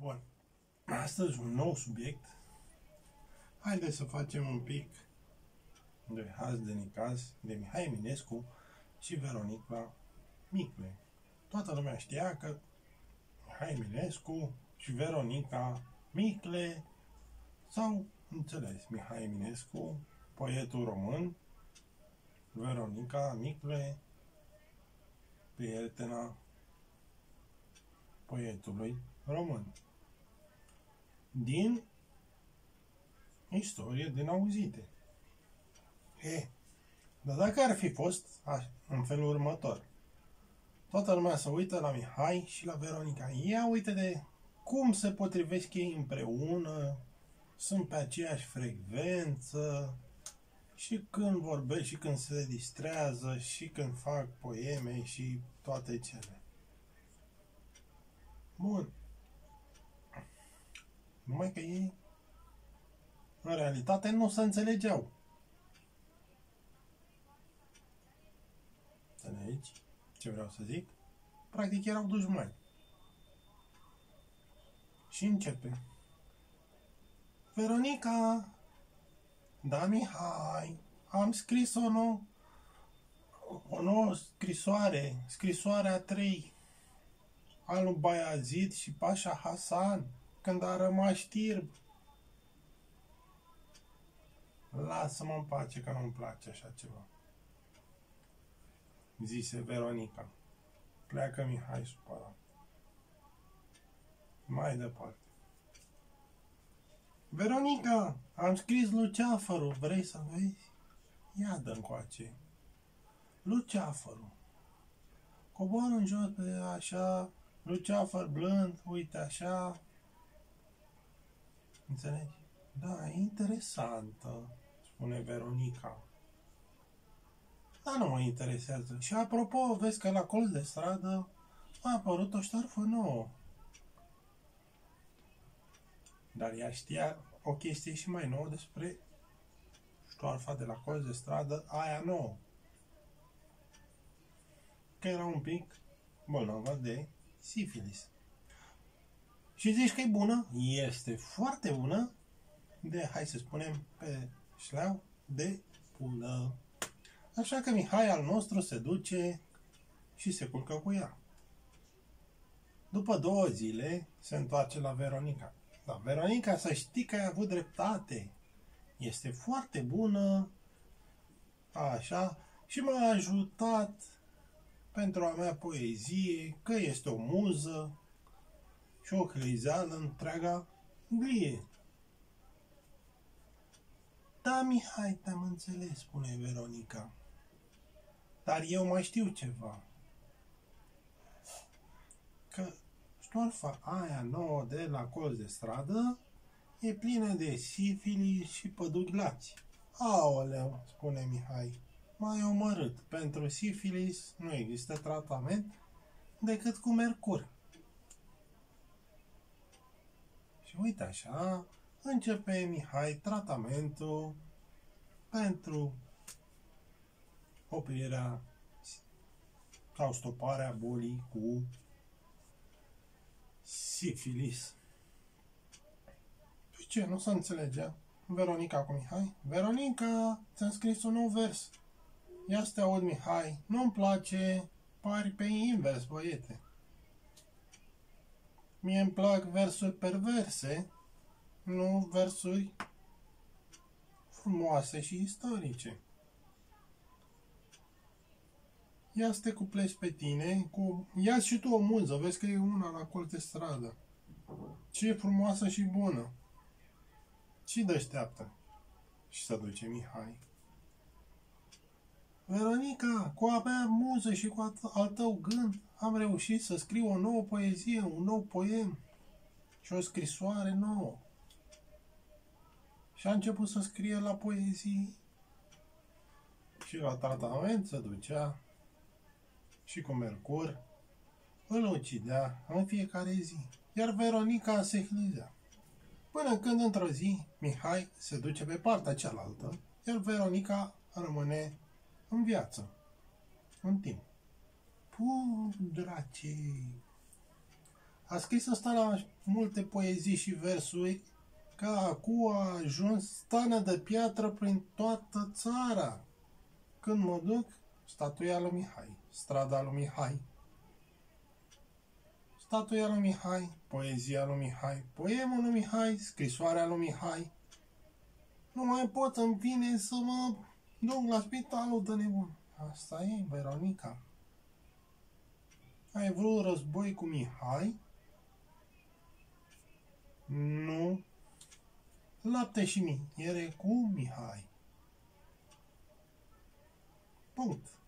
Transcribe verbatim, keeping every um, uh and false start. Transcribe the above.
Bun. Astăzi un nou subiect. Haideți să facem un pic de haz de nicaz de Mihai Eminescu și Veronica Micle. Toată lumea știa că Mihai Eminescu și Veronica Micle s-au înțeles. Mihai Eminescu, poetul român, Veronica Micle, prietena poetului român. Din istorie, din auzite. E, dar dacă ar fi fost în felul următor, toată lumea se uită la Mihai și la Veronica. Ia uite de cum se potrivesc ei împreună, sunt pe aceeași frecvență, și când vorbesc, și când se distrează, și când fac poeme, și toate cele. Bun. Numai că ei, în realitate, nu se înțelegeau. Înțelegi ce vreau să zic? Practic erau dușmani. Și începe. Veronica, da, Mihai, am scris o nouă, o nouă scrisoare, scrisoarea trei, al lui Bayazid și Pașa Hasan, când a rămas știrb. Lasă-mă în pace că nu-mi place așa ceva, zise Veronica. Pleacă Mihai supărat. Mai departe. Veronica, am scris Luceafărul, vrei să vezi? Ia dă încoace. Luceafărul. Cobor în jos pe așa, Luceafăr blând, uite așa. Înțelegi? Da, e interesantă, spune Veronica. Dar nu mă interesează. Și apropo, vezi că la colț de stradă a apărut o ștarfă nouă. Dar ea știa o chestie și mai nouă despre ștoarfa de la colț de stradă, aia nouă. Că era un pic bolnavă de sifilis. Și zici că e bună? Este foarte bună de, hai să spunem, pe șleau de pulă. Așa că Mihai al nostru se duce și se culcă cu ea. După două zile se întoarce la Veronica. Dar Veronica, să știi că ai avut dreptate. Este foarte bună, așa, și m-a ajutat pentru a mea poezie, că este o muză și o clizeală întreaga glie. Da, Mihai, te-am înțeles, spune Veronica. Dar eu mai știu ceva. Că ștoarfa aia nouă de la colț de stradă e plină de sifilis și păduglați. Aoleu, spune Mihai, m-ai omorât. Pentru sifilis nu există tratament decât cu mercur. Și uite așa, începe Mihai tratamentul pentru oprirea sau stoparea bolii cu sifilis. Păi ce, nu se înțelegea Veronica cu Mihai? Veronica, ți-am scris un nou vers. Ia să te aud, Mihai. Nu-mi place, pari pe invers, băiete. Mie îmi plac versuri perverse, nu versuri frumoase și istorice. Ia să te cuplezi pe tine cu... Ia și tu o muză, vezi că e una la colț de stradă. Ce e frumoasă și bună. Și deșteaptă. Și se duce Mihai. Veronica, cu a mea muză și cu al tău gând am reușit să scriu o nouă poezie, un nou poem și o scrisoare nouă. Și a început să scrie la poezii și la tratament se ducea și cu mercur îl ucidea în fiecare zi, iar Veronica se hlizea. Până când într-o zi Mihai se duce pe partea cealaltă, iar Veronica rămâne în viață, în timp. Puh, dracii! A scris ăsta la multe poezii și versuri, că acum a ajuns stană de piatră prin toată țara. Când mă duc, statuia lui Mihai, strada lui Mihai. Statuia lui Mihai, poezia lui Mihai, poemul lui Mihai, scrisoarea lui Mihai. Nu mai pot, îmi vine să mă duc la spitalul de nebun. Asta e, Veronica. Ai vrut război cu Mihai? Nu. Lapte și miere cu Mihai. Punct.